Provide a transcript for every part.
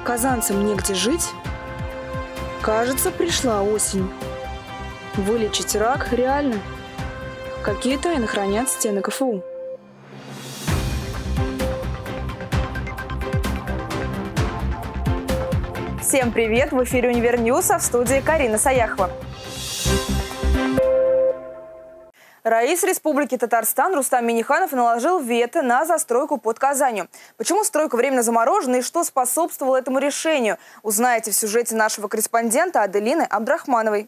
Казанцам негде жить? Кажется, пришла осень. Вылечить рак реально? Какие тайны хранят стены КФУ? Всем привет! В эфире Универньюз, а в студии Карина Саяхова. Раис Республики Татарстан Рустам Минниханов наложил вето на застройку под Казанью. Почему стройка временно заморожена и что способствовало этому решению, узнаете в сюжете нашего корреспондента Аделины Абдрахмановой.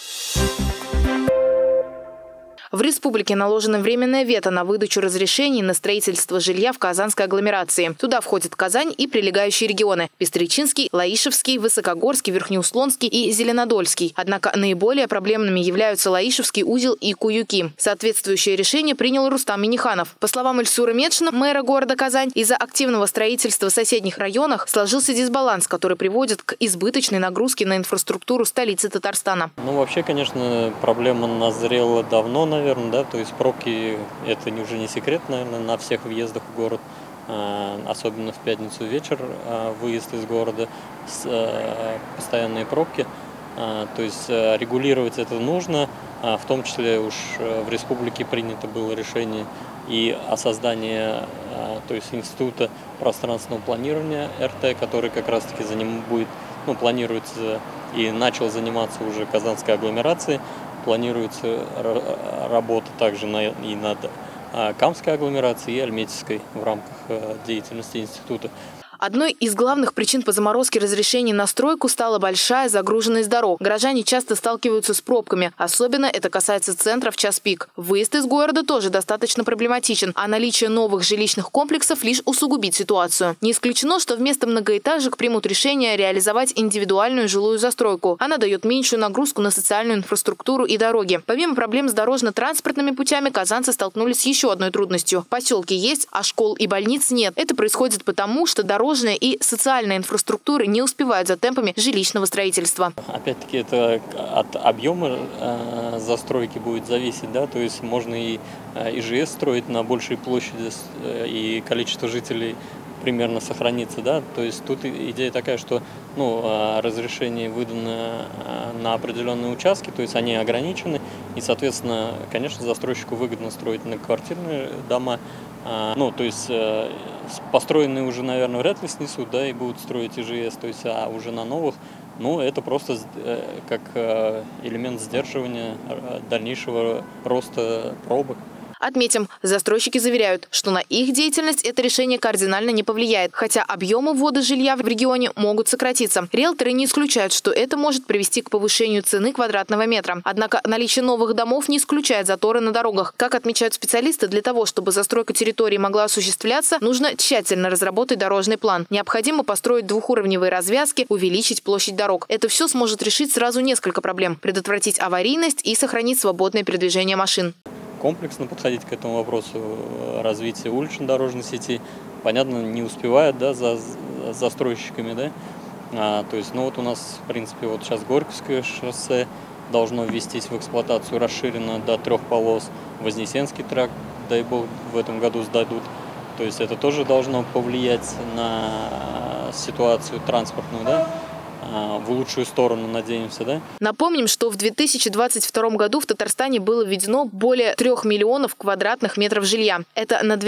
В республике наложено временное вето на выдачу разрешений на строительство жилья в Казанской агломерации. Туда входят Казань и прилегающие регионы – Пестричинский, Лаишевский, Высокогорский, Верхнеуслонский и Зеленодольский. Однако наиболее проблемными являются Лаишевский узел и Куюки. Соответствующее решение принял Рустам Минниханов. По словам Ильсура Медшина, мэра города Казань, из-за активного строительства в соседних районах сложился дисбаланс, который приводит к избыточной нагрузке на инфраструктуру столицы Татарстана. Вообще, конечно, проблема назрела давно, наверное, да, то есть пробки – это уже не секрет, наверное, на всех въездах в город, особенно в пятницу вечер, выезд из города, постоянные пробки, то есть регулировать это нужно, в том числе уж в республике принято было решение и о создании, то есть института пространственного планирования РТ, который как раз-таки за ним будет, планируется и начал заниматься уже Казанской агломерацией. Планируется работа также и над Камской агломерацией и Альметьевской в рамках деятельности института. Одной из главных причин по заморозке разрешений на стройку стала большая загруженность дорог. Горожане часто сталкиваются с пробками. Особенно это касается центра в час пик. Выезд из города тоже достаточно проблематичен, а наличие новых жилищных комплексов лишь усугубит ситуацию. Не исключено, что вместо многоэтажек примут решение реализовать индивидуальную жилую застройку. Она дает меньшую нагрузку на социальную инфраструктуру и дороги. Помимо проблем с дорожно-транспортными путями, казанцы столкнулись с еще одной трудностью. Поселки есть, а школ и больниц нет. Это происходит потому, что дорожная и социальная инфраструктура не успевают за темпами жилищного строительства. Опять-таки это от объема застройки будет зависеть, да, то есть можно и ИЖС строить на большей площади, и количество жителей примерно сохранится, да, то есть тут идея такая, что разрешение выдано на определенные участки, то есть они ограничены, и, соответственно, конечно, застройщику выгодно строить многоквартирные дома, то есть построенные уже, наверное, вряд ли снесут, да, и будут строить ИЖС, то есть, а уже на новых, это просто как элемент сдерживания дальнейшего роста пробок. Отметим, застройщики заверяют, что на их деятельность это решение кардинально не повлияет, хотя объемы ввода жилья в регионе могут сократиться. Риэлторы не исключают, что это может привести к повышению цены квадратного метра. Однако наличие новых домов не исключает заторы на дорогах. Как отмечают специалисты, для того, чтобы застройка территории могла осуществляться, нужно тщательно разработать дорожный план. Необходимо построить двухуровневые развязки, увеличить площадь дорог. Это все сможет решить сразу несколько проблем: предотвратить аварийность и сохранить свободное передвижение машин. Комплексно подходить к этому вопросу развития улично-дорожной сети. Понятно, не успевает, да, за застройщиками, да. То есть, у нас, в принципе, сейчас Горьковское шоссе должно ввестись в эксплуатацию, расширено до 3 полос. Вознесенский тракт, дай бог, в этом году сдадут. То есть это тоже должно повлиять на ситуацию транспортную, да. В лучшую сторону, надеемся, да? Напомним, что в 2022 году в Татарстане было введено более 3 миллионов квадратных метров жилья. Это на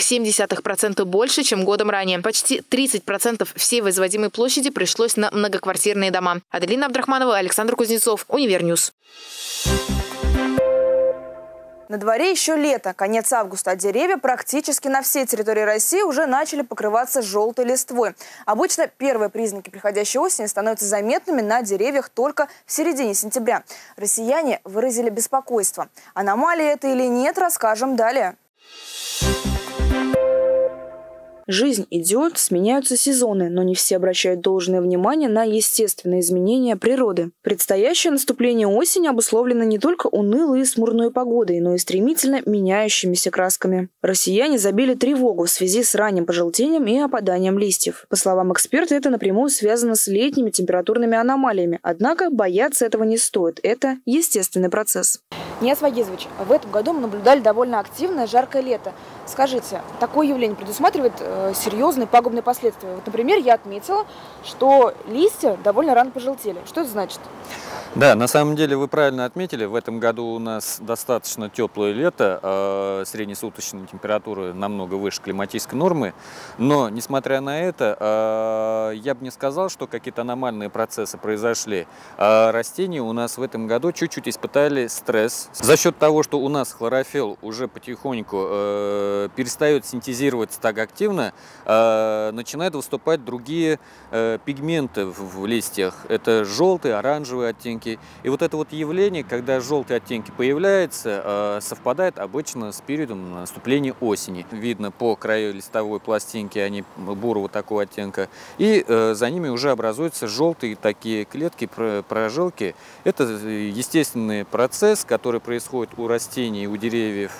2,7% больше, чем годом ранее. Почти 30% всей возводимой площади пришлось на многоквартирные дома. Аделина Абдрахманова, Александр Кузнецов, Универньюз. На дворе еще лето, конец августа, а деревья практически на всей территории России уже начали покрываться желтой листвой. Обычно первые признаки приходящей осени становятся заметными на деревьях только в середине сентября. Россияне выразили беспокойство. Аномалия это или нет, расскажем далее. Жизнь идет, сменяются сезоны, но не все обращают должное внимание на естественные изменения природы. Предстоящее наступление осени обусловлено не только унылой и смурной погодой, но и стремительно меняющимися красками. Россияне забили тревогу в связи с ранним пожелтением и опаданием листьев. По словам эксперта, это напрямую связано с летними температурными аномалиями. Однако бояться этого не стоит. Это естественный процесс. Нияз Вагизович, в этом году мы наблюдали довольно активное жаркое лето. Скажите, такое явление предусматривает серьезные пагубные последствия? Вот, например, я отметила, что листья довольно рано пожелтели. Что это значит? Да, на самом деле вы правильно отметили, в этом году у нас достаточно теплое лето, среднесуточная температура намного выше климатической нормы, но, несмотря на это, я бы не сказал, что какие-то аномальные процессы произошли. Растения у нас в этом году чуть-чуть испытали стресс. За счет того, что у нас хлорофилл уже потихоньку перестает синтезироваться так активно, начинают выступать другие пигменты в листьях. Это желтые, оранжевые оттенки. И вот это вот явление, когда желтые оттенки появляются, совпадает обычно с периодом наступления осени. Видно по краю листовой пластинки, они бурого такого оттенка. И за ними уже образуются желтые такие клетки, прожилки. Это естественный процесс, который происходит у растений, у деревьев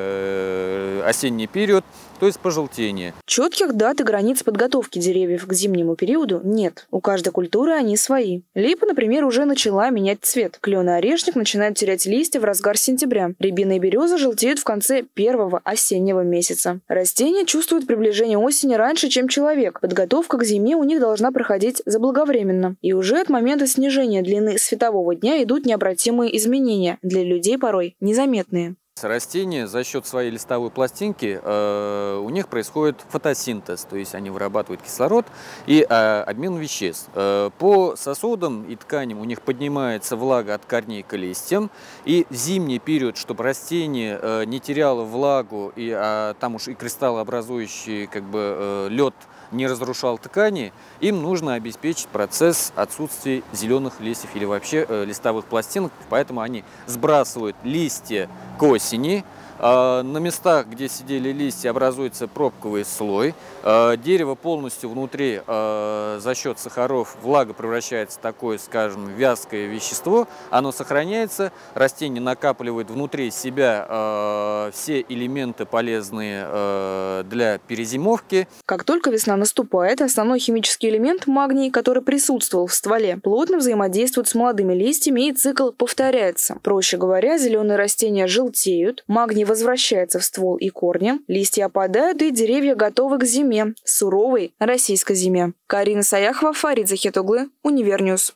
осенний период, то есть пожелтение. Четких дат и границ подготовки деревьев к зимнему периоду нет. У каждой культуры они свои. Липа, например, уже начала менять цвет. Клен и орешник начинают терять листья в разгар сентября. Рябина и береза желтеют в конце первого осеннего месяца. Растения чувствуют приближение осени раньше, чем человек. Подготовка к зиме у них должна проходить заблаговременно. И уже от момента снижения длины светового дня идут необратимые изменения, для людей порой незаметные. Растения за счет своей листовой пластинки у них происходит фотосинтез, то есть они вырабатывают кислород и обмен веществ. По сосудам и тканям у них поднимается влага от корней к листьям, и в зимний период, чтобы растение не теряло влагу, и там уж и кристаллообразующий лед не разрушал ткани, им нужно обеспечить процесс отсутствия зеленых листьев или вообще листовых пластинок, поэтому они сбрасывают листья к осени. На местах, где сидели листья, образуется пробковый слой. Дерево полностью внутри за счет сахаров, влага превращается в такое, скажем, вязкое вещество. Оно сохраняется, растение накапливает внутри себя все элементы, полезные для перезимовки. Как только весна наступает, основной химический элемент магний, который присутствовал в стволе, плотно взаимодействует с молодыми листьями, и цикл повторяется. Проще говоря, зеленые растения желтеют, магний возвращается в ствол и корни, листья опадают, и деревья готовы к зиме, суровой российской зиме. Карина Саяхова, Фарид Захитоглы, Универньюз.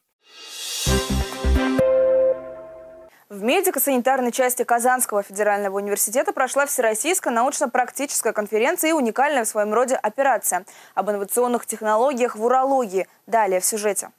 В медико-санитарной части Казанского федерального университета прошла Всероссийская научно-практическая конференция и уникальная в своем роде операция об инновационных технологиях в урологии. Далее в сюжете.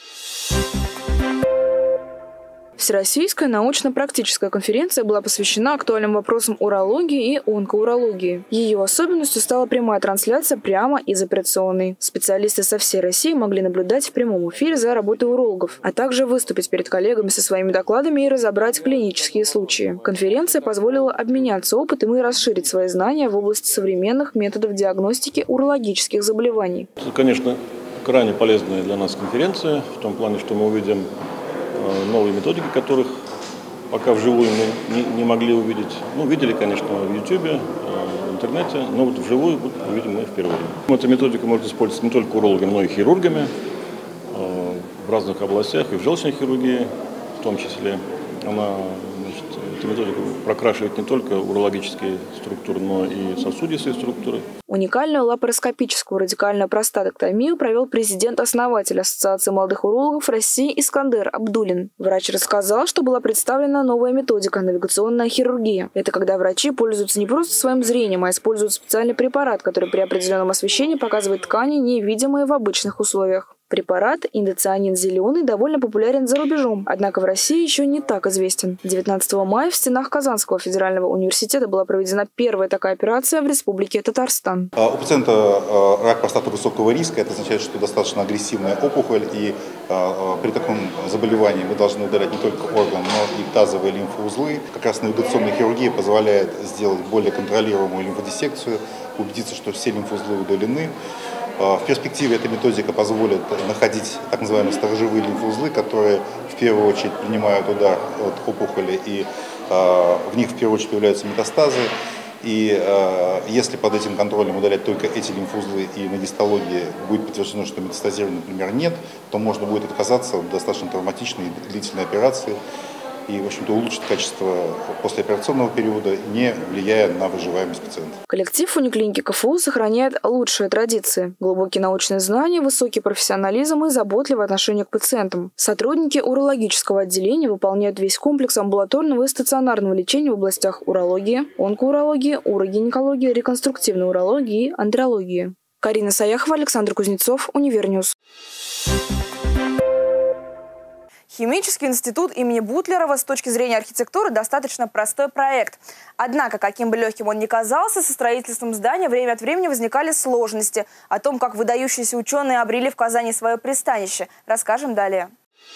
Всероссийская научно-практическая конференция была посвящена актуальным вопросам урологии и онкоурологии. Ее особенностью стала прямая трансляция прямо из операционной. Специалисты со всей России могли наблюдать в прямом эфире за работой урологов, а также выступить перед коллегами со своими докладами и разобрать клинические случаи. Конференция позволила обменяться опытом и расширить свои знания в области современных методов диагностики урологических заболеваний. Это, конечно, крайне полезная для нас конференция, в том плане, что мы увидим новые методики, которых пока вживую мы не могли увидеть. Ну, видели, конечно, в YouTube, в интернете, но вот вживую увидим мы впервые. Эта методика может использоваться не только урологами, но и хирургами в разных областях, и в желчной хирургии в том числе. Эта методика прокрашивает не только урологические структуры, но и сосудистые структуры. Уникальную лапароскопическую радикальную простатоктомию провел президент-основатель Ассоциации молодых урологов России Искандер Абдулин. Врач рассказал, что была представлена новая методика – навигационная хирургия. Это когда врачи пользуются не просто своим зрением, а используют специальный препарат, который при определенном освещении показывает ткани, невидимые в обычных условиях. Препарат индоцианин зеленый довольно популярен за рубежом, однако в России еще не так известен. 19 мая в стенах Казанского федерального университета была проведена первая такая операция в Республике Татарстан. У пациента рак простаты высокого риска, это означает, что достаточно агрессивная опухоль, и при таком заболевании мы должны удалять не только орган, но и тазовые лимфоузлы. Как раз навигационная хирургия позволяет сделать более контролируемую лимфодиссекцию, убедиться, что все лимфоузлы удалены. В перспективе эта методика позволит находить так называемые сторожевые лимфоузлы, которые в первую очередь принимают удар от опухоли, и в них в первую очередь появляются метастазы. И если под этим контролем удалять только эти лимфоузлы и на гистологии будет подтверждено, что метастазирования, например, нет, то можно будет отказаться от достаточно травматичной и длительной операции. и, в общем-то, улучшит качество послеоперационного периода, не влияя на выживаемость пациента. Коллектив униклиники КФУ сохраняет лучшие традиции: глубокие научные знания, высокий профессионализм и заботливое отношение к пациентам. Сотрудники урологического отделения выполняют весь комплекс амбулаторного и стационарного лечения в областях урологии, онкоурологии, урогинекологии, реконструктивной урологии и андрологии. Карина Саяхова, Александр Кузнецов, Универньюз. Химический институт имени Бутлерова с точки зрения архитектуры достаточно простой проект. Однако, каким бы легким он ни казался, со строительством здания время от времени возникали сложности. О том, как выдающиеся ученые обрели в Казани свое пристанище, расскажем далее.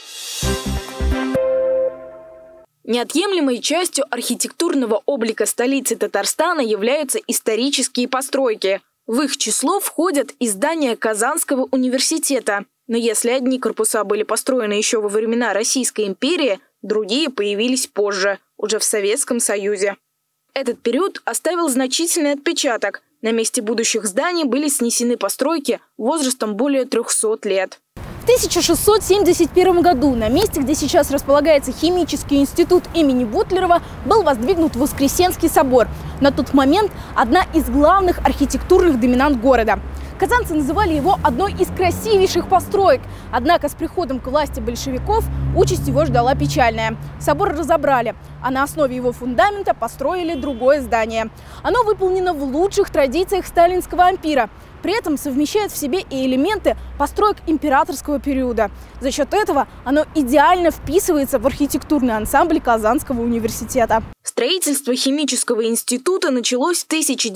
Неотъемлемой частью архитектурного облика столицы Татарстана являются исторические постройки. В их число входят и здания Казанского университета. Но если одни корпуса были построены еще во времена Российской империи, другие появились позже, уже в Советском Союзе. Этот период оставил значительный отпечаток. На месте будущих зданий были снесены постройки возрастом более 300 лет. В 1671 году на месте, где сейчас располагается Химический институт имени Бутлерова, был воздвигнут Воскресенский собор. На тот момент одна из главных архитектурных доминант города. Казанцы называли его одной из красивейших построек. Однако с приходом к власти большевиков участь его ждала печальная. Собор разобрали, а на основе его фундамента построили другое здание. Оно выполнено в лучших традициях сталинского ампира. При этом совмещает в себе и элементы построек императорского периода. За счет этого оно идеально вписывается в архитектурный ансамбль Казанского университета. Строительство Химического института началось в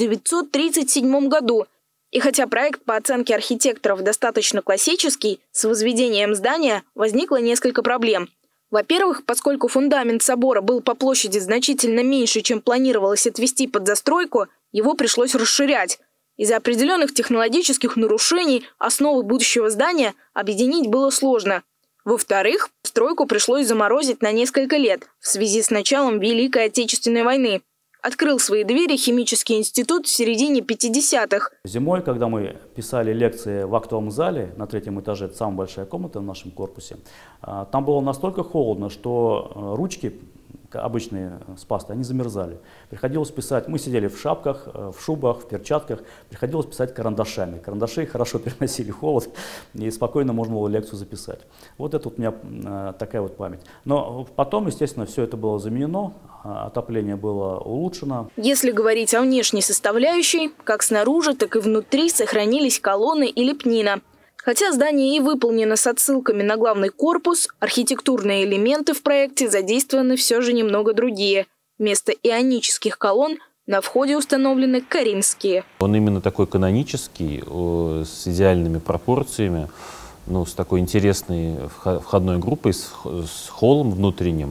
1937 году. И хотя проект по оценке архитекторов достаточно классический, с возведением здания возникло несколько проблем. Во-первых, поскольку фундамент собора был по площади значительно меньше, чем планировалось отвести под застройку, его пришлось расширять. Из-за определенных технологических нарушений основы будущего здания объединить было сложно. Во-вторых, стройку пришлось заморозить на несколько лет в связи с началом Великой Отечественной войны. Открыл свои двери Химический институт в середине 50-х. Зимой, когда мы писали лекции в актовом зале, на 3-м этаже, это самая большая комната в нашем корпусе, там было настолько холодно, что ручки обычные с пастой, они замерзали. Приходилось писать, мы сидели в шапках, в шубах, в перчатках, приходилось писать карандашами. Карандаши хорошо переносили холод, и спокойно можно было лекцию записать. Вот это вот у меня такая вот память. Но потом, естественно, все это было заменено, отопление было улучшено. Если говорить о внешней составляющей, как снаружи, так и внутри сохранились колонны и лепнина. Хотя здание и выполнено с отсылками на главный корпус, архитектурные элементы в проекте задействованы все же немного другие. Вместо ионических колонн на входе установлены коринфские. Он именно такой канонический, с идеальными пропорциями, с такой интересной входной группой, с холлом внутренним.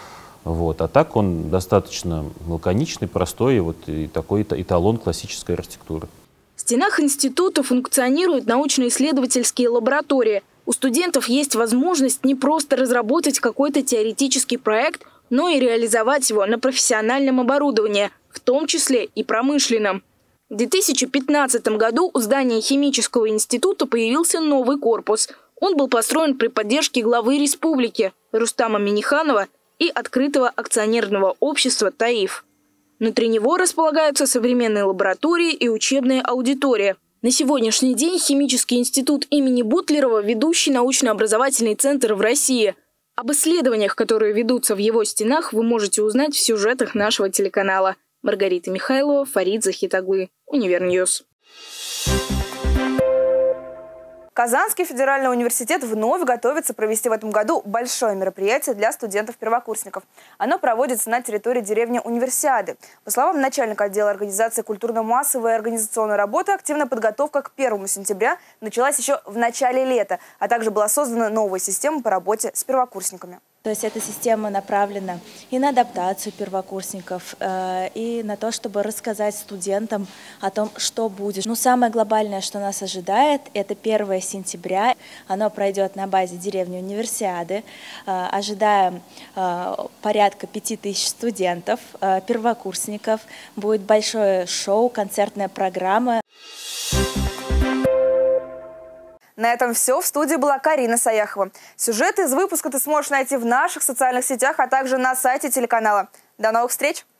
Вот. А так он достаточно лаконичный, простой, и такой эталон классической архитектуры. В стенах института функционируют научно-исследовательские лаборатории. У студентов есть возможность не просто разработать какой-то теоретический проект, но и реализовать его на профессиональном оборудовании, в том числе и промышленном. В 2015 году у здания Химического института появился новый корпус. Он был построен при поддержке главы республики Рустама Минниханова и открытого акционерного общества «ТАИФ». Внутри него располагаются современные лаборатории и учебные аудитории. На сегодняшний день Химический институт имени Бутлерова – ведущий научно-образовательный центр в России. Об исследованиях, которые ведутся в его стенах, вы можете узнать в сюжетах нашего телеканала. Маргарита Михайлова, Фарид Захитаглы, Универньюз. Казанский федеральный университет вновь готовится провести в этом году большое мероприятие для студентов-первокурсников. Оно проводится на территории деревни Универсиады. По словам начальника отдела организации культурно-массовой и организационной работы, активная подготовка к 1 сентября началась еще в начале лета, а также была создана новая система по работе с первокурсниками. То есть эта система направлена и на адаптацию первокурсников, и на то, чтобы рассказать студентам о том, что будет. Но самое глобальное, что нас ожидает, это 1 сентября. Оно пройдет на базе деревни Универсиады. Ожидаем порядка 5000 студентов, первокурсников. Будет большое шоу, концертная программа. На этом все. В студии была Карина Саяхова. Сюжеты из выпуска ты сможешь найти в наших социальных сетях, а также на сайте телеканала. До новых встреч!